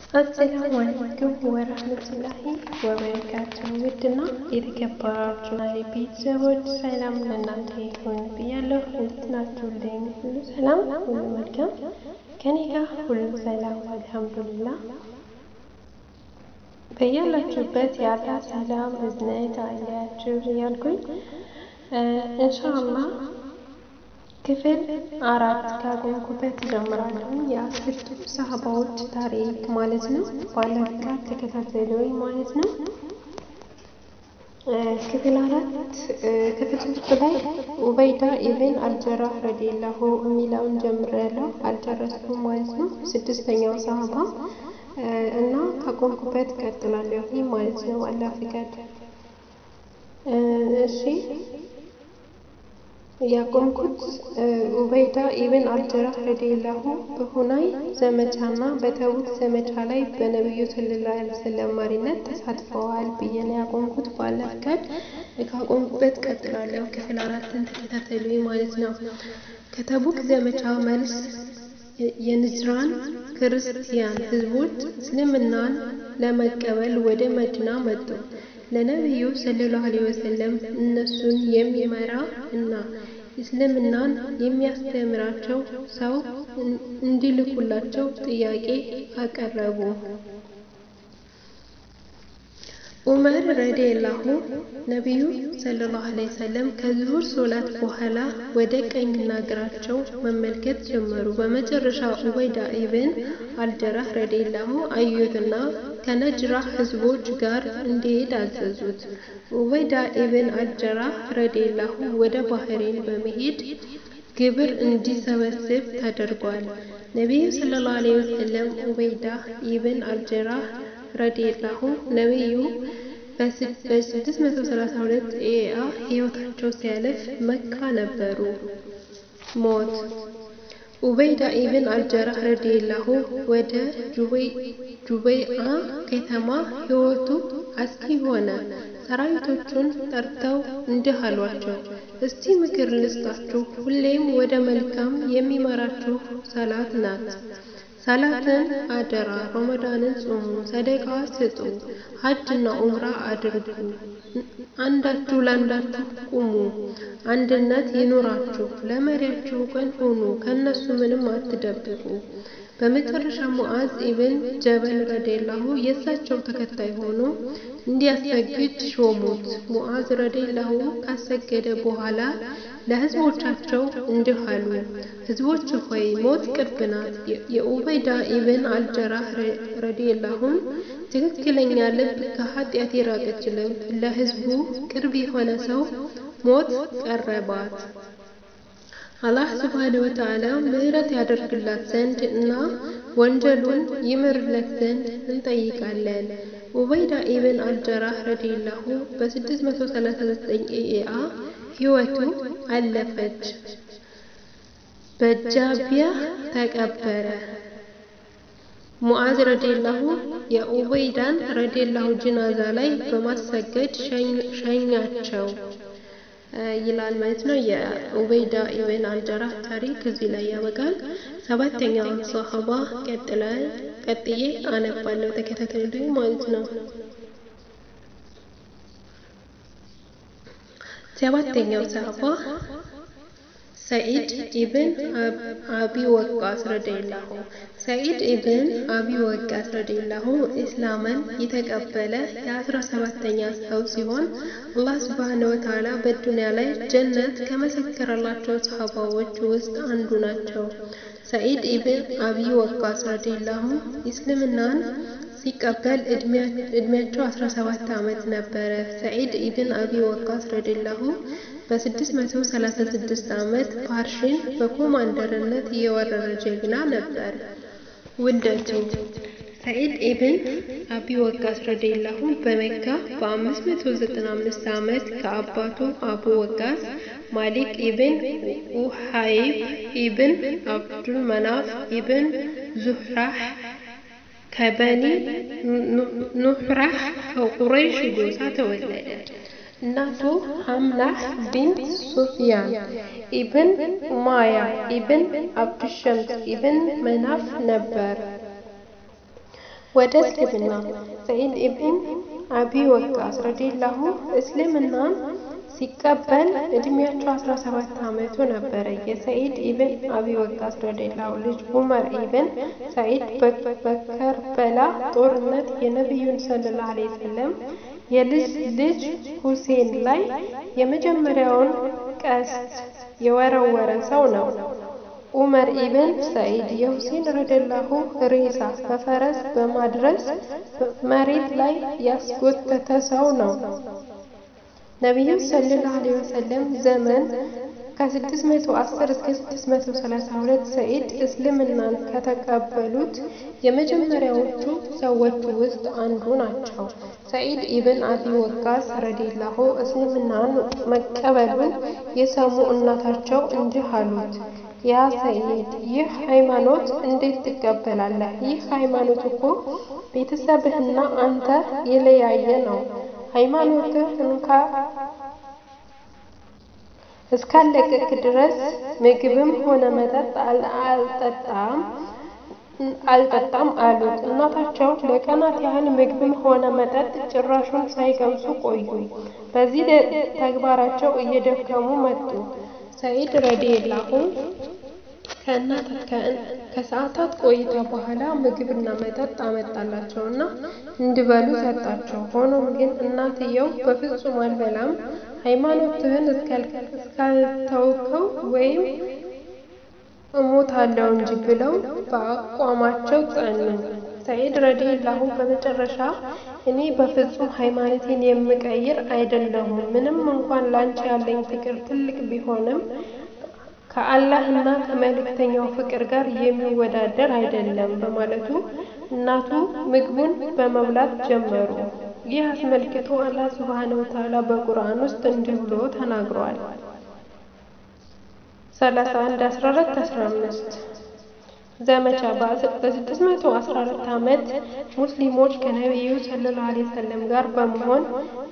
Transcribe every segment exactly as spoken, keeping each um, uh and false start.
አሰላሙ አለይኩም ወራህመቱላሂ ወበረካቱሁ። ውድና የተከበራችሁ ቤተሰቦች ሰላም ለእናንተ ይሁን ብያለሁ። እንዴት ናችሁልኝ? ሁሉ ሰላም፣ ሁሉ መልካም፣ ከኔ ጋር ሁሉ ሰላም አልሐምዱሊላህ። በያላችሁበት የአላህ ሰላም እዝነት አይለያችሁ እያልኩኝ ኢንሻአላህ ክፍል አራት ካቆምኩበት ጀምራለሁ። የአስርቱ ሰሃባዎች ታሪክ ማለት ነው። ባለፈ ተከታተሉኝ ማለት ነው። ክፍል አራት ክፍል ሶስት ላይ ኡበይዳ ኢብን አልጀራህ ረዲየላሁ የሚለውን ጀምሬያለሁ፣ አልጨረስኩም ማለት ነው። ስድስተኛው ሰሃባ እና ካቆምኩበት ቀጥላለሁ ማለት ነው። አላህ ፍቃድ። እሺ ያቆምኩት ኡበይዳ ኢብን አልጀራህ ረዲየላሁ በሁናይ ዘመቻና በተቡክ ዘመቻ ላይ በነብዩ ሰለላሁ ዐለይሂ ወሰለም መሪነት ተሳትፈዋል ብዬ ነው ያቆምኩት። በአላህ ፍቃድ ካቆምኩበት ቀጥላለሁ። ክፍል አራትን ተከታተሉኝ ማለት ነው። ከተቡክ ዘመቻ መልስ የንጅራን ክርስቲያን ህዝቦች እስልምናን ለመቀበል ወደ መዲና መጡ። ለነብዩ ሰለላሁ ዐለይሂ ወሰለም እነሱን የሚመራ እና እስልምናን የሚያስተምራቸው ሰው እንዲልኩላቸው ጥያቄ አቀረቡ። ዑመር ረዲየላሁ ነብዩ ሰለላሁ ዐለይሂ ወሰለም ከዙሁር ሶላት በኋላ ወደ ቀኝና ግራቸው መመልከት ጀመሩ። በመጨረሻ ኡበይዳ ኢብን አልጀራህ ረዲየላሁ አዩትና ከነጅራህ ህዝቦች ጋር እንዲሄድ አዘዙት። ኡበይዳ ኢብን አልጀራህ ረዲየላሁ ወደ ባህሬን በመሄድ ግብር እንዲሰበስብ ተደርጓል። ነብዩ ሰለላሁ ዐለይሂ ወሰለም ኡበይዳ ኢብን አልጀራህ ረዲየላሁ ነብዩ በስድስት መቶ ሰላሳ ሁለት ኤአ ህይወታቸው ሲያልፍ መካ ነበሩ። ሞት ኡበይዳ ኢብን አልጀራህ ረዲየላሁ ወደ ጁበይአ ከተማ ህይወቱ አስጊ ሆነ። ሰራዊቶቹን ጠርተው እንዲህ አሏቸው፣ እስቲ ምክር ልስጣችሁ። ሁሌም ወደ መልካም የሚመራችሁ ሰላት ናት። ሰላትን አደራ፣ ረመዳንን ጾሙ፣ ሰደቃ ስጡ፣ ሀጅና ኡምራ አድርጉ፣ አንዳችሁ ለአንዳችሁ ቁሙ፣ አንድነት ይኑራችሁ፣ ለመሪያችሁ ቅን ሁኑ፣ ከነሱ ምንም አትደብቁ። በመጨረሻ ሙዓዝ ኢብን ጀበል ረዲየላሁ የእሳቸው ተከታይ ሆኖ እንዲያሰግድ ሾሙት። ሙዓዝ ረዲየላሁ ካሰገደ በኋላ ለህዝቦቻቸው እንዲህ አሉ፣ ህዝቦች ሆይ ሞት ቅርብ ናት። የኡበይዳ ኢብን አልጀራህ ረዲየላሁን ትክክለኛ ልብ ከኃጢአት የራቀች ልብ ለህዝቡ ቅርብ የሆነ ሰው ሞት ቀረባት። አላህ ሱብሓነሁ ወተዓላ ምህረት ያደርግላት ዘንድ እና ወንጀሉን ይምርለት ዘንድ እንጠይቃለን። ኡበይዳ ኢብን አልጀራህ ረዲየላሁ በስድስት መቶ ሰላሳ ዘጠኝ ኤአ ህይወቱ አለፈች። በጃቢያ ተቀበረ። ሙዓዝ ረዲየላሁ የኡበይዳን ረዲየላሁ ጅናዛ ላይ በማሰገድ ሸኛቸው ይላል ማለት ነው። የኡበይዳ ኢብን አልጀራህ ታሪክ እዚህ ላይ ያበቃል። ሰባተኛው ሰሃባ ቀጥላል። ቀጥዬ አነባለሁ፣ ተከታተሉኝ ማለት ነው። ሰባተኛው ሰሃባ ሰዒድ ኢብን አቢ ወቃስ ረዲየላሁ ሰዒድ ኢብን አቢ ወቃስ ረዲየላሁ ኢስላምን የተቀበለ የአስራ ሰባተኛ ሰው ሲሆን አላህ ሱብሓነሁ ወተዓላ በዱንያ ላይ ጀነት ከመሰከረላቸው ሰሃባዎች ውስጥ አንዱ ናቸው። ሰዒድ ኢብን አቢ ወቃስ ረዲየላሁ እስልምናን ሲቀበል እድሜያቸው አስራ ሰባት ዓመት ነበረ። ሰዒድ ኢብን አቢ ወቃስ ረዲየላሁ በስድስት መቶ ሰላሳ ስድስት ዓመት ፓርሽን በኮማንደርነት የወረረ ጀግና ነበር። ውልደቱ ሰዒድ ኢብን አቢ ወቃስ ረዲየላሁ በመካ በአምስት መቶ ዘጠና አምስት ዓመት ከአባቱ አቡ ወቃስ ማሊክ ኢብን ኡሃይብ ኢብን አብዱል መናፍ ኢብን ዙህራህ ከበኒ ኑህራህ ከቁረይሽ ጎሳ ተወለደ። እናቱ ሐምላህ ቢንት ሱፊያን ኢብን ኡማያ ኢብን አብዱሸምስ ኢብን መናፍ ነበር። ወደ እስልምና ሰዒድ ኢብን አቢ ወቃስ ረዲየላሁ እስልምናን ሲቀበል እድሜያቸው አስራ ሰባት ዓመቱ ነበረ። የሰዒድ ኢብን አቢ ወቃስ ረዲየላሁ ልጅ ዑመር ኢብን ሰዒድ በከርበላ ጦርነት የነቢዩን ሰለላሁ ዐለይሂ ወሰለም የልጅ ልጅ ሁሴን ላይ የመጀመሪያውን ቀስት የወረወረ ሰው ነው። ዑመር ኢብን ሰዒድ የሁሴን ረዲየላሁ ሬሳ በፈረስ በማድረስ መሬት ላይ ያስጎተተ ሰው ነው። ነቢዩ ሰለላሁ ዐለይሂ ወሰለም ዘመን ከስድስት መቶ አስር እስከ ስድስት መቶ ሰላሳ ሁለት ሰዒድ እስልምናን ከተቀበሉት የመጀመሪያዎቹ ሰዎች ውስጥ አንዱ ናቸው። ሰዒድ ኢብን አቢ ወቃስ ረዲየላሁ እስልምናን መቀበሉን የሰሙ እናታቸው እንዲህ አሉት፣ ያ ሰዒድ ይህ ሃይማኖት እንዴት ትቀበላለህ? ይህ ሃይማኖት እኮ ቤተሰብህና አንተ የለያየ ነው። ሃይማኖትህ እንካ እስካለቀቅ ድረስ ምግብም ሆነ መጠጥ አልጠጣም አልጠጣም አሉት። እናታቸው ለቀናት ያህል ምግብም ሆነ መጠጥ ጭራሹን ሳይቀምሱ ቆዩ። በዚህ ተግባራቸው እየደከሙ መጡ። ሰዒድ ረዲየላሁ ከሰዓታት ቆይታ በኋላ ምግብና መጠጥ አመጣላቸውና እንዲበሉ ሰጣቸው። ሆኖም ግን እናትየው በፍጹም አልበላም፣ ሃይማኖትህን እስካልተውከው ወይም እሞታለሁ እንጂ ብለው በአቋማቸው ጸኑ። ሰዒድ ረዲየላሁ በመጨረሻ እኔ በፍጹም ሃይማኖቴን የምቀይር አይደለሁም፣ ምንም እንኳን ላንቺ ያለኝ ፍቅር ትልቅ ቢሆንም ከአላህና ከመልእክተኛው ፍቅር ጋር የሚወዳደር አይደለም በማለቱ እናቱ ምግቡን በመብላት ጀመሩ። ይህ አስመልክቶ አላህ ሱብሓነሁ ወተዓላ በቁርአን ውስጥ እንዲህ ብሎ ተናግሯል። ሰላሳ አንድ አስራ አራት አስራ አምስት ዘመቻ በስድስት መቶ አስራ አራት ዓመት ሙስሊሞች ከነቢዩ ሰለላሁ ዐለይሂ ወሰለም ጋር በመሆን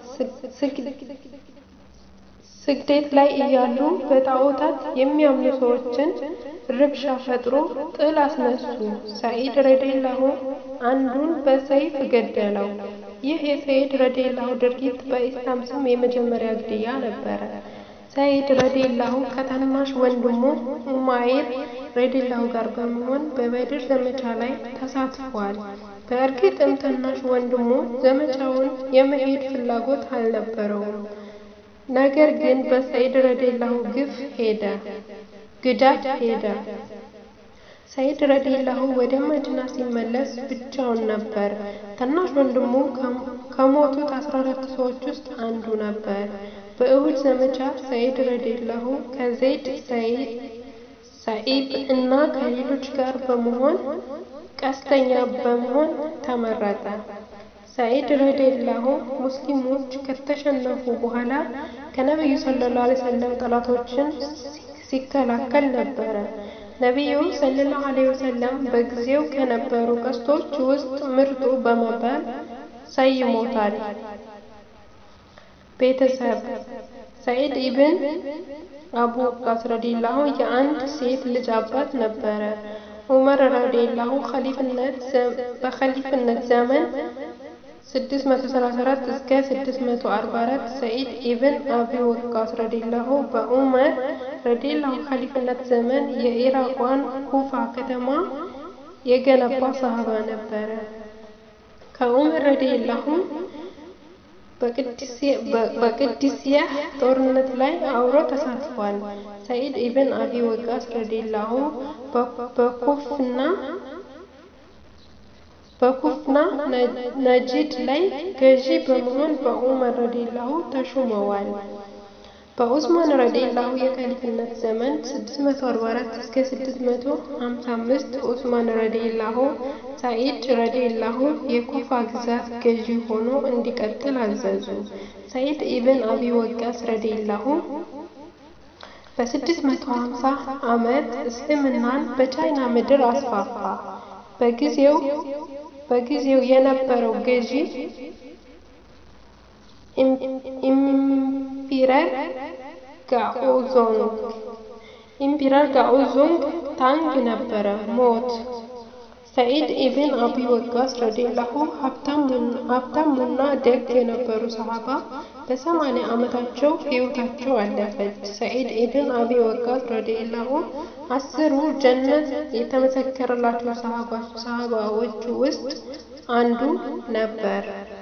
ስግደት ላይ እያሉ በጣዖታት የሚያምኑ ሰዎችን ረብሻ ፈጥሮ ጥል አስነሱ። ሰዒድ ረዲየላሁ አንዱን በሰይፍ ገደለው። ይህ የሰዒድ ረዲየላሁ ድርጊት በኢስላም ስም የመጀመሪያ ግድያ ነበረ። ሰዒድ ረዲየላሁ ከታናሽ ወንድሙ ኡማይር ረዲየላሁ ጋር በመሆን በበድር ዘመቻ ላይ ተሳትፏል። በእርግጥም ታናሽ ወንድሙ ዘመቻውን የመሄድ ፍላጎት አልነበረውም። ነገር ግን በሰዒድ ረዲየላሁ ግፍ ሄደ ግዳት ሄደ። ሰዒድ ረዲየላሁ ወደ መዲና ሲመለስ ብቻውን ነበር። ታናሽ ወንድሙ ከሞቱት አስራ አራት ሰዎች ውስጥ አንዱ ነበር። በኡሁድ ዘመቻ ሰዒድ ረዲየላሁ ከዘይድ ሰዒብ እና ከሌሎች ጋር በመሆን ቀስተኛ በመሆን ተመረጠ። ሰዒድ ረዲየላሁ ሙስሊሞች ከተሸነፉ በኋላ ከነቢዩ ሰለላሁ ዐለይሂ ወሰለም ጠላቶችን ሲከላከል ነበረ። ነቢዩ ሰለላሁ ዐለይሂ ወሰለም በጊዜው ከነበሩ ቀስቶች ውስጥ ምርጡ በመባል ሰይሞታል። ቤተሰብ ሰዒድ ኢብን አቢ ወቃስ ረዲየላሁ የአንድ ሴት ልጅ አባት ነበረ። ዑመር ረዲየላሁ በኸሊፍነት ዘመን ስድስት መቶ ሰላሳ አራት እስከ ስድስት መቶ አርባ አራት ሰዒድ ኢብን አቢ ወቃስ ረዲየላሁ በዑመር ረዲየላሁ ኸሊፍነት ዘመን የኢራቋን ኩፋ ከተማ የገነባ ሰሃባ ነበረ። ከዑመር ረዲየላሁ በቅድስያ ጦርነት ላይ አብሮ ተሳትፏል። ሰዒድ ኢብን አቢ ወቃስ ረዲየላሁ በኩፍና በኩፍና ነጂድ ላይ ገዢ በመሆን በዑመር ረዲየላሁ ተሹመዋል። በዑስማን ረዲየላሁ የኸሊፍነት ዘመን ስድስት መቶ አርባ አራት እስከ ስድስት መቶ ሃምሳ አምስት ዑስማን ረዲየላሁ ሰዒድ ረዲየላሁ የኩፋ ግዛት ገዢ ሆኖ እንዲቀጥል አዘዙ። ሰዒድ ኢብን አቢ ወቃስ ረዲየላሁ በስድስት መቶ ሃምሳ ዓመት እስልምናን በቻይና ምድር አስፋፋ። በጊዜው በጊዜው የነበረው ገዢ ኢምፒረር ጋኦዞንግ ኢምፒረር ጋኦዞንግ ታንግ ነበረ። ሞት ሰዒድ ኢብን አቢ ወቃስ ረዲየላሁ ሀብታሙና ደግ የነበሩ ሰሃባ በሰማንያ ዓመታቸው ሕይወታቸው አለፈች። ሰዒድ ኢብን አቢ ወቃስ ረዲየላሁ አስሩ ጀነት የተመሰከረላቸው ሰሃባዎች ውስጥ አንዱ ነበር።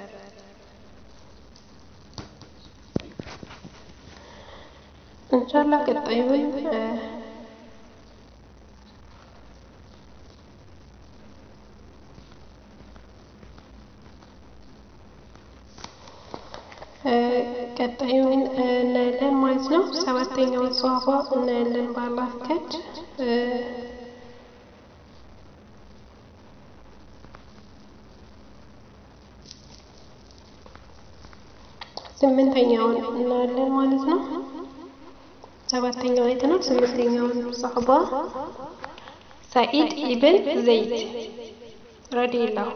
ኢንሻአላህ ቀጣዩን ቀጣዩን እናያለን ማለት ነው። ሰባተኛውን ሷሃባ እናያለን በአላህ ፍቃድ። ስምንተኛውን እናያለን ማለት ነው። ሰባተኛው አይተናል። ስምንተኛውን ሷሃባ ሰዒድ ኢብን ዘይድ ረዲየላሁ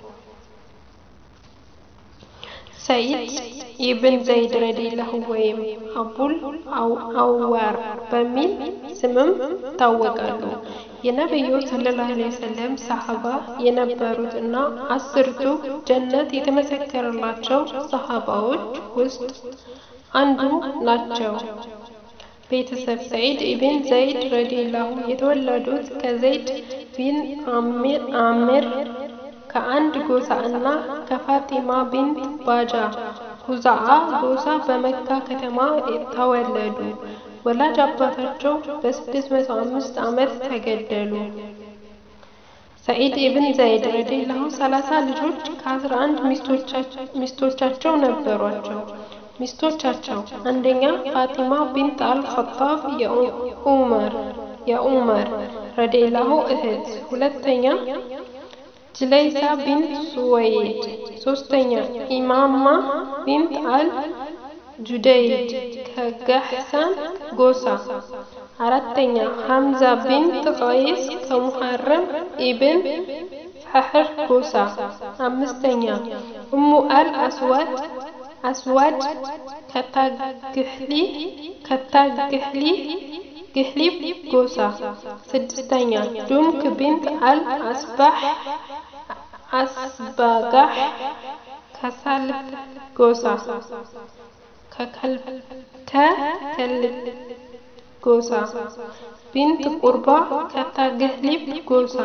ሰዒድ ኢብን ዘይድ ረዲየላሁ ወይም አቡል አዋር በሚል ስምም ይታወቃሉ። የነብዩ ሰለላሁ ዐለይሂ ወሰለም ሰሃባ የነበሩት እና አስርቱ ጀነት የተመሰከረላቸው ሰሃባዎች ውስጥ አንዱ ናቸው። ቤተሰብ ሰዒድ ኢብን ዘይድ ረዲየላሁ የተወለዱት ከዘይድ ቢን አሚር ከአንድ ጎሳ እና ከፋጢማ ቢንት ባጃ ሁዛዓ ጎሳ በመካ ከተማ ተወለዱ። ወላጅ አባታቸው በስድስት መቶ አምስት ዓመት ተገደሉ። ሰዒድ ኢብን ዘይድ ረዲየላሁ ሰላሳ ልጆች ከአስራ አንድ ሚስቶቻቸው ነበሯቸው። ሚስቶቻቸው አንደኛ ፋጢማ ቢንት አል-ኸጣብ የዑመር የዑመር ረዲየላሁ እህት፣ ሁለተኛ ጅለይሳ ቢንት ሱወይድ፣ ሶስተኛ ኢማማ ቢንት አል ጁደይድ ከጋህሳን ጎሳ፣ አራተኛ ሐምዛ ቢንት ቀይስ ከሙሐረም ኢብን ፈህር ጎሳ፣ አምስተኛ ኡሙ አል አስዋድ አስዋድ ከታግህሊ ከታግህሊ ግህሊብ ጎሳ፣ ስድስተኛ ዱምክ ቢንት አል አስባህ አስባጋህ ከሳልብ ጎሳ ከከልብ ከከልብ ጎሳ፣ ቢንት ቁርባ ከታግህሊብ ጎሳ።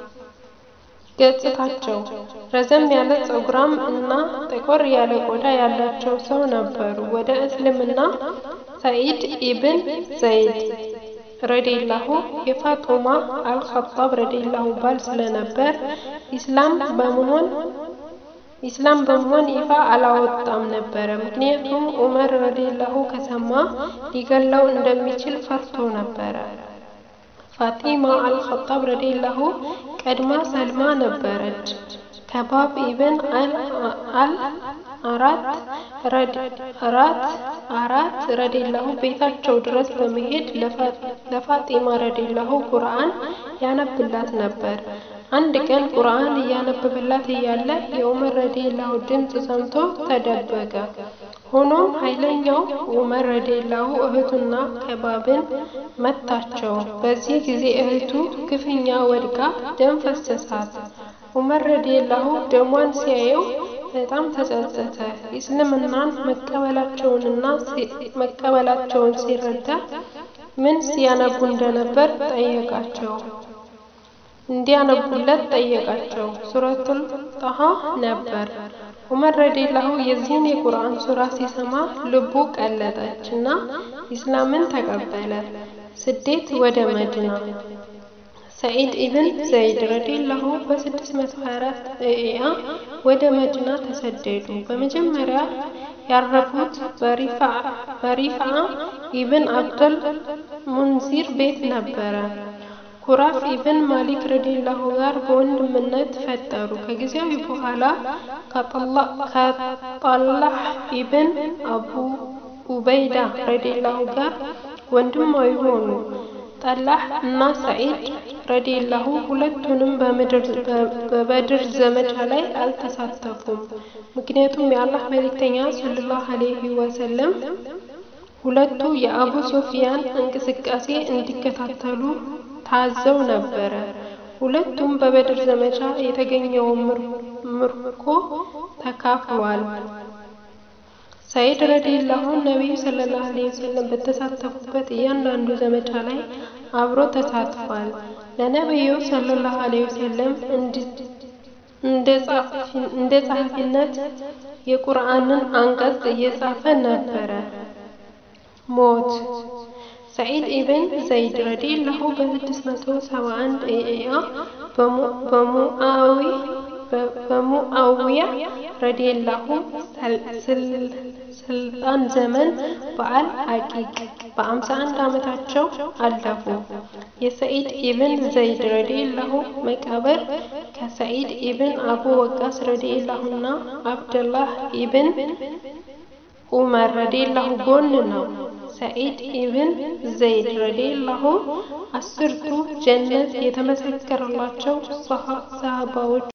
ገጽታቸው ረዘም ያለ ጸጉራም እና ጠቆር ያለ ቆዳ ያላቸው ሰው ነበሩ። ወደ እስልምና ሰዒድ ኢብን ዘይድ ረዲየላሁ የፋጡማ አል-ኸጣብ ረዲየላሁ ባል ስለነበር ኢስላም በመሆን ኢስላም በመሆን ይፋ አላወጣም ነበረ። ምክንያቱም ዑመር ረዲየላሁ ከሰማ ሊገለው እንደሚችል ፈርቶ ነበረ። ፋጢማ አል-ኸጣብ ረዲየላሁ ቀድማ ሰልማ ነበረች። ከባብ ኢብን አል አራት አራት አራት ረዲየላሁ ቤታቸው ድረስ በመሄድ ለፋጢማ ረዲየላሁ ቁርአን ያነብላት ነበር። አንድ ቀን ቁርአን እያነበበላት እያለ የዑመር ረዲየላሁ ድምፅ ሰምቶ ተደበቀ። ሆኖም ኃይለኛው ዑመር ረዲየላሁ እህቱና ከባብን መታቸው። በዚህ ጊዜ እህቱ ክፉኛ ወድቃ ደም ፈሰሳት። ዑመር ረዲየላሁ ደሟን ሲያየው በጣም ተጸጸተ። እስልምናን መቀበላቸውንና መቀበላቸውን ሲረዳ ምን ሲያነቡ እንደነበር ጠየቃቸው። እንዲያነቡለት ጠየቃቸው። ሱረቱል ጣሃ ነበር። ዑመር ረዲየላሁ የዚህን የቁርአን ሱራ ሲሰማ ልቡ ቀለጠች እና ኢስላምን ተቀበለ። ስደት ወደ መዲና ሰዒድ ኢብን ዘይድ ረዲየላሁ በስድስት መቶ ሀያ አራት ኢያ ወደ መዲና ተሰደዱ። በመጀመሪያ ያረፉት በሪፋዓ ኢብን አብዱል ሙንዚር ቤት ነበረ። ኩራፍ ኢብን ማሊክ ረዲየላሁ ጋር በወንድምነት ፈጠሩ። ከጊዜያዊ በኋላ ከጠላህ ኢብን አቡ ኡበይዳ ረዲየላሁ ጋር ወንድማዊ ሆኑ። ጠላህ እና ሰዒድ ረዲየላሁ ሁለቱንም በበድር ዘመቻ ላይ አልተሳተፉም። ምክንያቱም የአላህ መልእክተኛ ሰለላሁ ዐለይሂ ወሰለም ሁለቱ የአቡ ሱፊያን እንቅስቃሴ እንዲከታተሉ ታዘው ነበረ። ሁለቱም በበድር ዘመቻ የተገኘው ምርኮ ተካፍሏል። ሰዒድ ረዲየላሁ ነብዩ ሰለላሁ ዐለይሂ ወሰለም በተሳተፉበት እያንዳንዱ ዘመቻ ላይ አብሮ ተሳትፏል። ለነብዩ ሰለላሁ ዐለይሂ ወሰለም እንደ ጸሐፊነት የቁርአንን አንቀጽ እየጻፈ ነበር። ሞት ሰዒድ ኢብን ዘይድ ረዲየላሁ በ671 ሂጅሪያ በሙአዊያ ረዲየላሁ ስልጣን ዘመን በአል አቂቅ በአምሳ አንድ ዓመታቸው አለፉ። የሰዒድ ኢብን ዘይድ ረዲየላሁ መቃብር ከሰዒድ ኢብን አቡ ወቃስ ረዲየላሁና አብደላህ ኢብን ዑመር ረዲየላሁ ጎን ነው። ሰዒድ ኢብን ዘይድ ረዲየላሁ አስርቱ ጀነት የተመሰከረላቸው ሰሃባዎች